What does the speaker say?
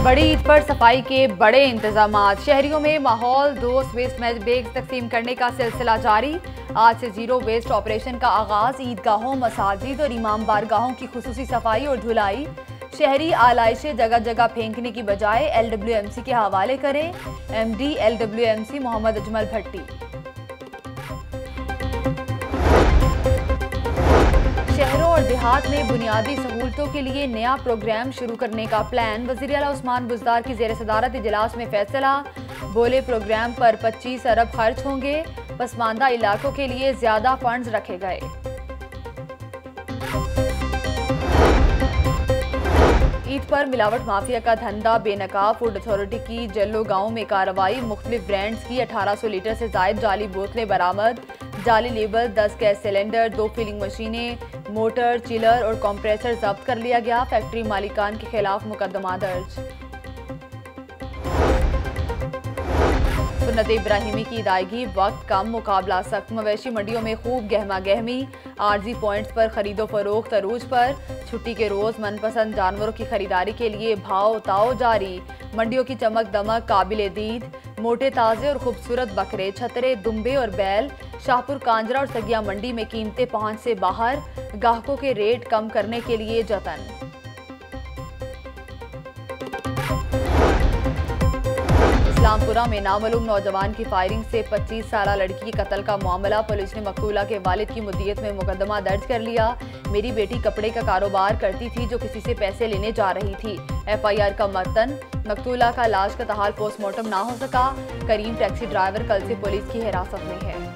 बड़ी ईद पर सफाई के बड़े इंतजामात। शहरियों में माहौल दोस्त वेस्ट बैग्स तकसीम करने का सिलसिला जारी। आज से जीरो वेस्ट ऑपरेशन का आगाज। ईदगाहों, मसाजिद और इमाम बारगाहों की खुसूसी सफाई और धुलाई। शहरी आलाइशें जगह जगह फेंकने की बजाय LWMC के हवाले करें। MD LWMC मोहम्मद अजमल भट्टी। शहरों और देहात में बुनियादी सहूलतों के लिए नया प्रोग्राम शुरू करने का प्लान। वज़ीर आला उस्मान बुज़दार की ज़ेर सदारत इजलास में फैसला। बोले प्रोग्राम पर 25 अरब खर्च होंगे। पसमानदा इलाकों के लिए ज्यादा फंड्स रखे गए। ईद पर मिलावट माफिया का धंधा बेनकाब। फूड अथॉरिटी की जल्लो गांव में कार्रवाई। मुख्तलिफ ब्रांड्स की 1800 लीटर से जायद जाली बोतलें बरामद। जाली लेबल, 10 गैस सिलेंडर, 2 फिलिंग मशीनें, मोटर, चिलर और कंप्रेसर जब्त कर लिया गया। फैक्ट्री मालिकान के खिलाफ मुकदमा दर्ज। सुन्नत इब्राहिमी की अदायगी वक्त कम, मुकाबला सख्त। मवेशी मंडियों में खूब गहमा गहमी। आरजी पॉइंट्स पर खरीदो फरोख्त अरूज पर। छुट्टी के रोज मनपसंद जानवरों की खरीदारी के लिए भाव ताव जारी। मंडियों की चमक दमक काबिले दीद। मोटे ताजे और खूबसूरत बकरे, छतरे, दुम्बे और बैल। शाहपुर, कांजरा और सगिया मंडी में कीमतें पहुंच से बाहर। ग्राहकों के रेट कम करने के लिए जतन। इस्लामपुरा में नामालूम नौजवान की फायरिंग से 25 साला लड़की के कत्ल का मामला। पुलिस ने मकतूला के वालिद की मुद्दियत में मुकदमा दर्ज कर लिया। मेरी बेटी कपड़े का कारोबार करती थी जो किसी से पैसे लेने जा रही थी। FIR का मतन। मकतूला का लाश का तहाल पोस्टमार्टम ना हो सका। करीम टैक्सी ड्राइवर कल से पुलिस की हिरासत में है।